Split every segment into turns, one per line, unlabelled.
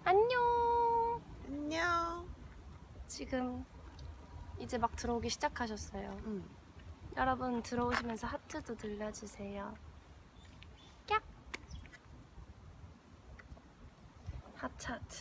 안녕.
안녕.
지금 이제 막 들어오기 시작하셨어요. 여러분 들어오시면서 하트도 들려주세요. 깍. 하트 하트.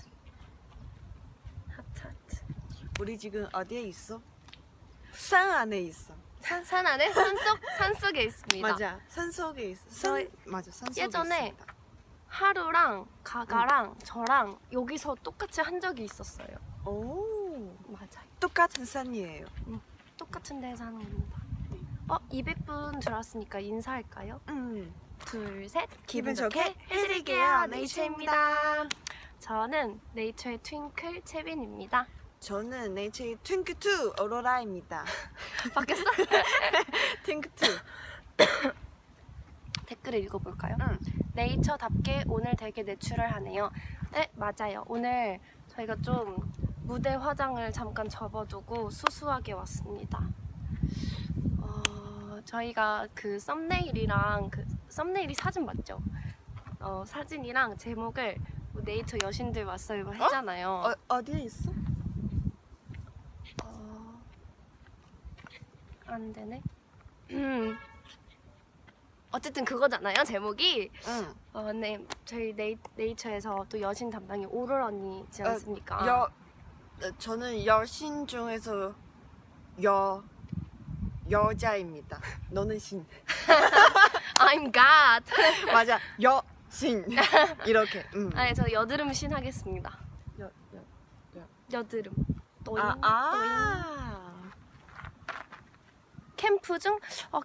하트 하트.
우리 지금 어디에 있어? 산 안에 있어.
산 안에? 산 속에 있습니다.
맞아. 산 속에 있어. 맞아. 산 속에
예전에
있습니다.
하루랑 가가랑 저랑 여기서 똑같이 한 적이 있었어요.
오.
맞아요.
똑같은 산이에요.
똑같은 데에서 하는 겁니다. 200분 들어왔으니까 인사할까요? 둘, 셋. 기분 좋게 해드릴게요. 네이처입니다. 저는 네이처의 트윙클 채빈입니다.
저는 네이처의 핑크2 오로라입니다.
바뀌었어?
핑크2.
댓글을 읽어볼까요? 네이처답게 오늘 되게 내추럴하네요. 네, 맞아요. 오늘 저희가 좀 무대 화장을 잠깐 접어두고 수수하게 왔습니다. 저희가 그 썸네일이 사진 맞죠? 사진이랑 제목을 네이처 여신들 왔어요 했잖아요.
어디에 있어?
안 되네. 어쨌든 그거잖아요, 제목이. 네, 저희 네이처에서 또 여신 담당이 오로라 언니지 않습니까?
저는 여신 중에서 여자입니다. 너는 신.
I'm God.
맞아. 여신. 이렇게.
아니, 저 여드름 신 하겠습니다. 여드름. 또잉. 캠프 중?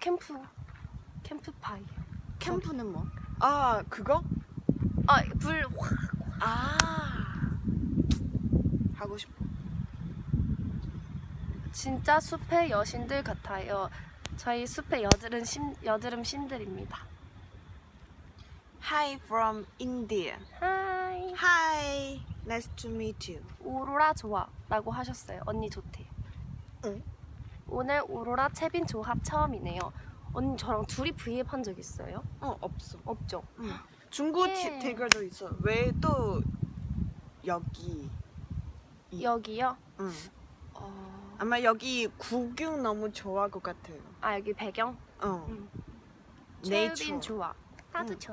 캠프파이.
캠프는 뭐? 그거?
불 확.
하고 싶어.
진짜 숲의 여신들 같아요. 저희 숲의 여드름 신들입니다.
Hi from India.
Hi.
Hi. Nice to meet you.
오로라 좋아 라고 하셨어요. 언니 좋대.
응?
오늘 오로라 채빈 조합 처음이네요. 언니 저랑 둘이 브이앱 한 적 있어요?
없어.
없죠?
중국
예.
댓글도 있어. 왜 또
여기요?
아마 여기 구경 너무 좋아할 것 같아요.
여기 배경?
네이처.
채빈 좋아. 나도 좋아.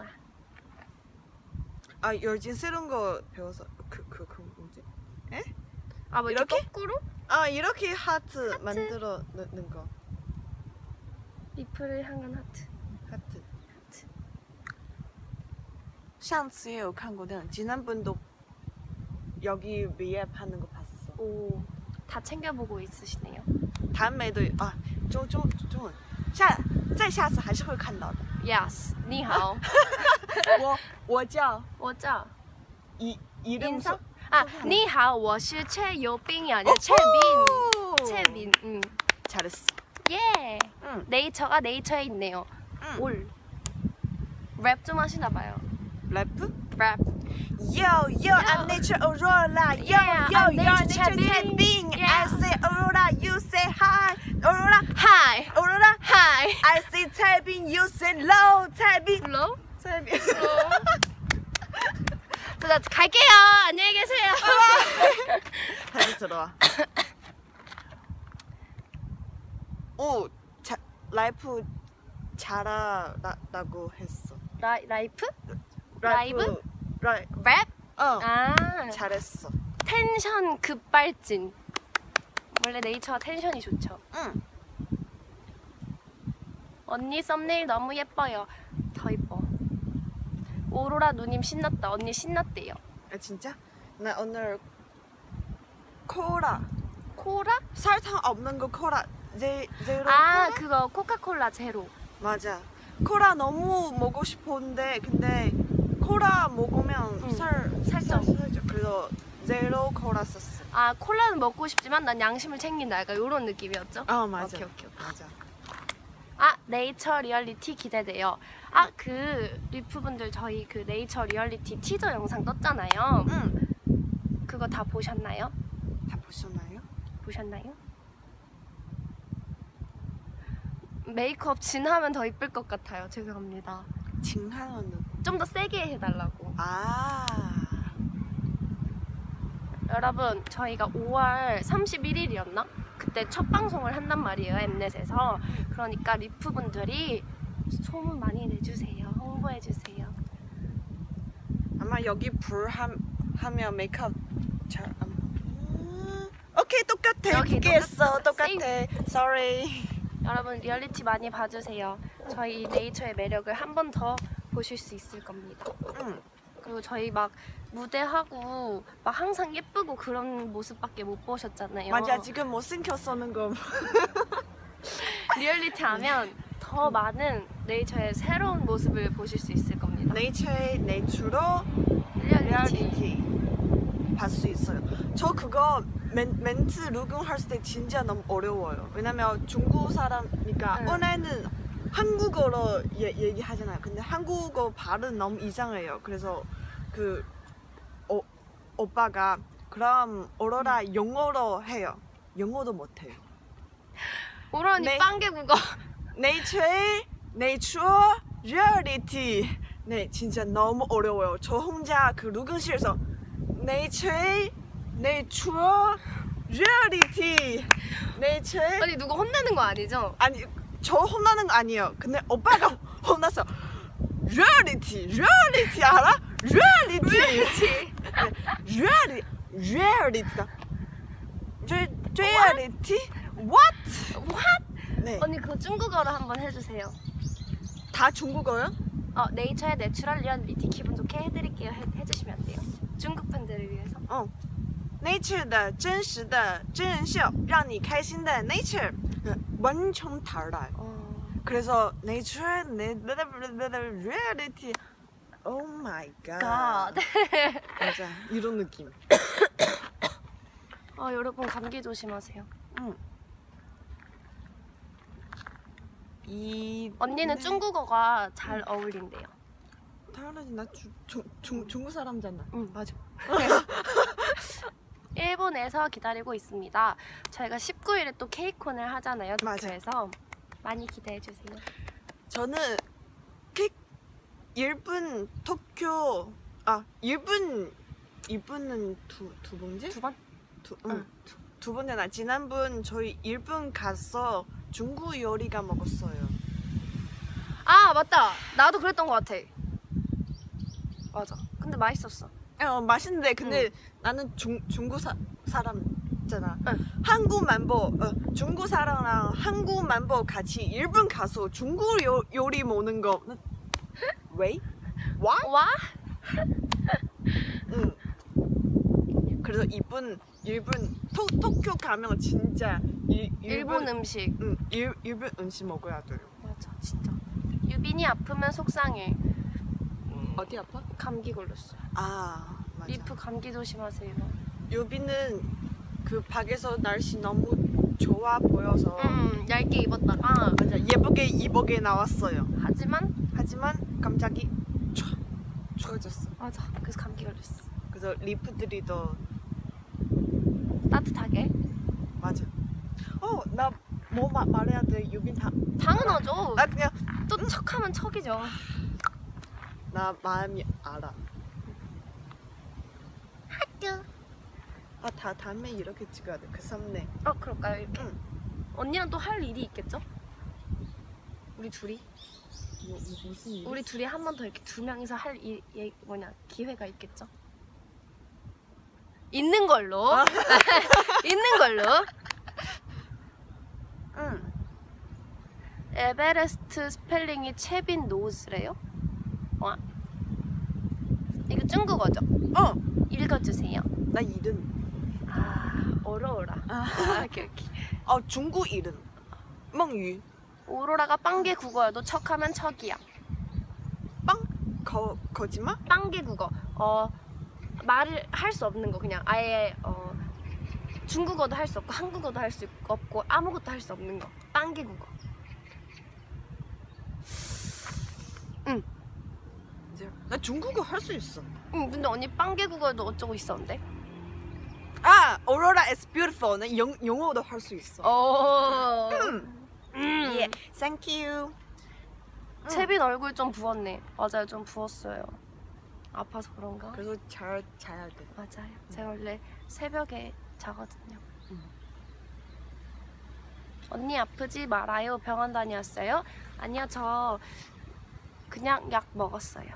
요즘 새로운 거 배워서 그 뭐지? 에?
뭐
이렇게?
거꾸로?
이렇게 하트 만들어 넣는 거.
리플을 향한 하트.
上次也有看过 지난번도 여기 위에 하는 거 봤어.
오, 다 챙겨보고 있으시네요.
다음에도 좀再下次还是会看到的.
Yes, 你好.
我叫
인사?
이름
你好, 我是최요빈이 아니라 채빈.
잘했어.
예. 네이처가 네이처에 있네요. 올. 랩 좀 하시나봐요.
래프?
랩.
Yo, I'm Nature Aurora. Yo,
I'm
you're
Nature
Nature Tapping.
Yeah.
I say Aurora, you say hi. Aurora,
Hi.
Aurora,
Hi.
I say tapping, you say low tapping.
Hello?
tapping.
자, 갈게요. 안녕히 계세요.
다시 들어와. 라이프 잘하라고 했어.
라이프? 라이브?
랩?
랩?
잘했어.
텐션 급발진. 원래 네이처가 텐션이 좋죠. 언니 썸네일 너무 예뻐요. 더 예뻐. 오로라 누님 신났다. 언니 신났대요.
진짜? 나 오늘 코라 설탕 없는 거 코라 제로 코라?
그거 코카콜라 제로.
맞아. 코라 너무 먹고 싶었는데 근데 코라 먹으면 살짝 그래서 제로 코라 썼어.
콜라는 먹고 싶지만 난 양심을 챙긴다. 약간 이런 느낌이었죠?
맞아.
오케이.
맞아.
네이처 리얼리티 기대돼요. 그 리프분들 저희 그 네이처 리얼리티 티저 영상 떴잖아요. 그거 다 보셨나요?
다 보셨나요?
메이크업 진하면 더 이쁠 것 같아요. 죄송합니다.
진하는
좀 더 세게 해달라고. 여러분 저희가 5월 31일이었나? 그때 첫 방송을 한단 말이에요 엠넷에서. 그러니까 리프 분들이 소문 많이 내주세요. 홍보해주세요.
아마 여기 불 하면 메이크업 잘 안. 오케이 똑같아.
오케이,
두개 했어.
똑같아.
똑같아. Sorry.
여러분 리얼리티 많이 봐주세요. 저희 네이처의 매력을 한 번 더 보실 수 있을 겁니다.
응.
그리고 저희 막 무대하고 막 항상 예쁘고 그런 모습밖에 못 보셨잖아요.
맞아. 지금 못생겼어는 거.
리얼리티 하면 더 많은 네이처의 새로운 모습을 보실 수 있을 겁니다.
네이처의 내추럴
리얼리티.
리얼리티 봤 수 있어요. 저 그거 멘트 녹음할 때 진짜 너무 어려워요. 왜냐면 중국 사람이니까
응.
원래는 한국어로 얘기하잖아요. 근데 한국어 발음 너무 이상해요. 그래서 그 오빠가 그럼 오로라 영어로 해요. 영어도 못해요.
오라니
네.
빵개 국어.
네이처의 내추럴 리얼리티. 네, 진짜 너무 어려워요. 저 혼자 그 녹음실에서 네이처의 내추럴 리얼리티. 네이처의
아니 누구 혼내는 거 아니죠?
아니 저 혼나는 거 아니에요. 근데 오빠가 혼났어. 리얼리티 알아? 리얼리티. 리얼리티가 리얼리티? What?
What?
네.
언니 그거 중국어로 한번 해주세요.
다 중국어요?
네이처의 내추럴 리얼리티 기분 좋게 해드릴게요. 해주시면 안 돼요. 중국 팬들을 위해서.
Nature 的真实的真人秀让你开心的 Nature 완전 달라요. 그래서 Nature Reality Oh my god. 맞아 이런 느낌.
여러분 감기 조심하세요. 언니는 중국어가 잘 어울린대요.
당연하지 나 중국 사람잖아.
응 맞아. 일본에서 기다리고 있습니다. 저희가 19일에 또 케이콘을 하잖아요. 도쿄에서. 많이 기대해주세요.
저는 일본 도쿄 일본은 두 번째?
두 번?
두 번째나 지난번 저희 일본 가서 중국 요리가 먹었어요.
아 맞다. 나도 그랬던 것 같아. 맞아. 근데 맛있었어.
맛있는데 근데 나는 중국 사람잖아. 한국 중국 사람랑 한국 만보 같이 일본 가서 중국 요리 먹는 거 왜? 와? 응. 그래서 일본 도쿄 가면 진짜
일본 음식.
일본 음식 먹어야 돼요.
맞아 진짜. 유빈이 아프면 속상해.
어디 아파?
감기 걸렸어요.
맞아.
리프 감기 조심하세요.
유빈은 그 밖에서 날씨 너무 좋아 보여서
얇게 입었다가
맞아 예쁘게 나왔어요.
하지만
갑자기 추워졌어.
맞아. 그래서 감기 걸렸어.
그래서 리프들이 더
따뜻하게.
맞아. 나 뭐 말해야 돼? 유빈
당연하죠.
나 그냥
또 척하면 척이죠.
나 마음이 알아.
하트.
다음에 이렇게 찍어야 돼. 그 썸네.
그럴까요? 이렇게. 언니랑 또 할 일이 있겠죠? 우리 둘이?
무슨 일?
우리 둘이 한 번 더 이렇게 두 명이서 할 기회가 있겠죠? 있는 걸로. 있는 걸로. 에베레스트 스펠링이 채빈 노즈래요? 와. 이거 중국어죠? 읽어주세요.
나 이름.
어려워라. 오케이.
중국 이름. 멍유.
오로라가 빵개 국어여도 척하면 척이야.
거짓말?
빵개 국어. 말을 할 수 없는 거 그냥 아예 중국어도 할 수 없고 한국어도 할 수 없고 아무것도 할 수 없는 거. 빵개 국어.
나 중국어 할 수 있어.
근데 언니 빵개 국어도 어쩌고 있었는데?
Aurora is beautiful. 나 영어도 할 수 있어. Yeah, thank you.
채빈 얼굴 좀 부었네. 맞아요, 좀 부었어요. 아파서 그런가?
그래서 잘 자야 돼.
맞아요. 제가 원래 새벽에 자거든요. 언니 아프지 말아요. 병원 다녀왔어요? 아니요, 저 그냥 약 먹었어요.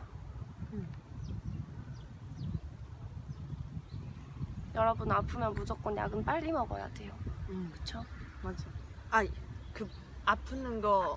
여러분 아프면 무조건 약은 빨리 먹어야 돼요. 그쵸?
맞아. 그 아프는 거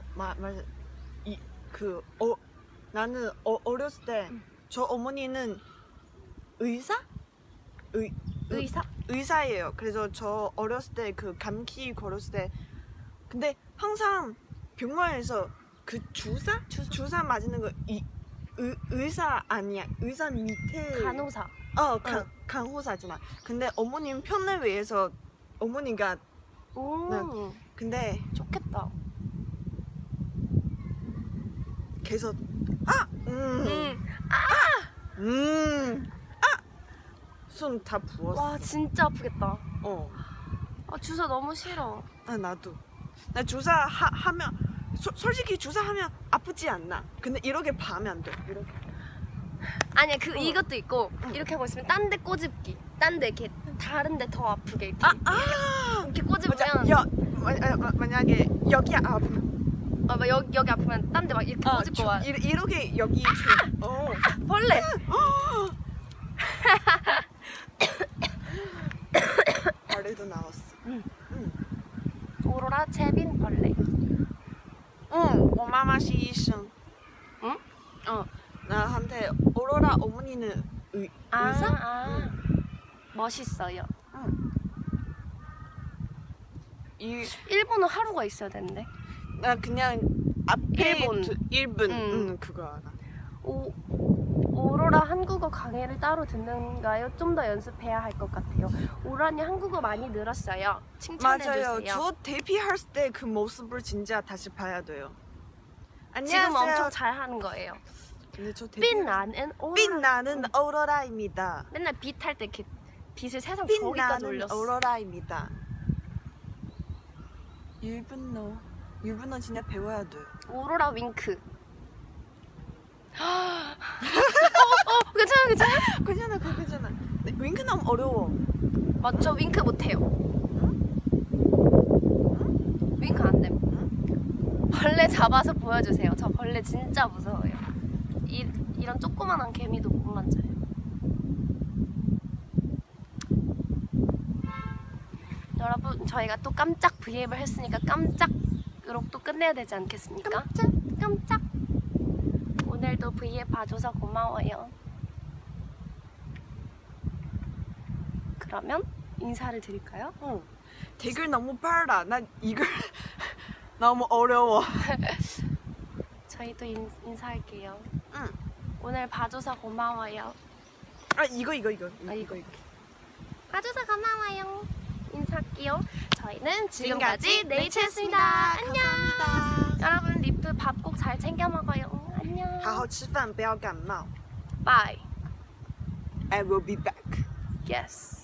나는 어렸을 때 저 어머니는 의사?
의사?
의사예요. 그래서 저 어렸을 때 그 감기 걸었을 때 근데 항상 병원에서 그 주사 맞는 거 의사 아니야. 의사 밑에
간호사.
간호사잖아. 근데 어머님 편을 위해서 어머니가 근데
좋겠다.
계속 손 다 부었어.
와 진짜 아프겠다. 주사 너무 싫어.
나도. 나 주사 하면 솔직히 주사하면 아프지 않나. 근데 이렇게 봐면 안 돼. 이렇게.
아니야 이것도 있고 이렇게 하고 있으면 딴 데 꼬집기. 딴 데 이렇게 다른 데 더 아프게 이렇게. 이렇게 꼬집으면
만약에 여기 아프면
여기 아프면 딴 데 막 이렇게 꼬집고 와.
이렇게 여기
벌레.
벌레도 나왔어.
오로라 채빈 벌레.
我妈妈是医生.
응?
나한테 오로라 어머니는 의사?
멋있어요.
일본어
하루가 있어야 되는데.
나 그냥 앞에
일본.
그거 알아.
오로라 한국어 강의를 따로 듣는가요? 좀 더 연습해야 할 것 같아요. 오로라님 한국어 많이 늘었어요. 칭찬해주세요.
맞아요. 저 데뷔할 때 그 모습을 진짜 다시 봐야 돼요.
지금
안녕하세요.
엄청 잘하는 거예요.
근데 저
빛나는
빛나는 오로라입니다.
맨날 빛 할 때 이렇게 빛을 세상 저기까지
빛나는
올렸어.
오로라입니다. 일본어 진짜 배워야 돼.
오로라 윙크. 괜찮아?
괜찮아. 윙크 너무 어려워.
맞죠? 윙크 못해요. 윙크 안 돼. 벌레 잡아서 보여주세요. 저 벌레 진짜 무서워요. 이런 조그만한 개미도 못 만져요. 여러분 저희가 또 깜짝 브이앱을 했으니까 깜짝으로 또 끝내야 되지 않겠습니까? 깜짝. 오늘도 브이앱 봐줘서 고마워요. 그러면 인사를 드릴까요?
댓글 너무 빨라. 난 이걸 너무 어려워.
저희도 인사할게요. 오늘 봐줘서 고마워요.
이거.
봐줘서 고마워요. 인사할게요. 저희는 지금까지 네이처였습니다. 안녕.
감사합니다.
여러분 리프 밥 꼭 잘 챙겨 먹어요. 안녕.
好好吃饭，不要感冒。
Bye.
I will be back.
Yes.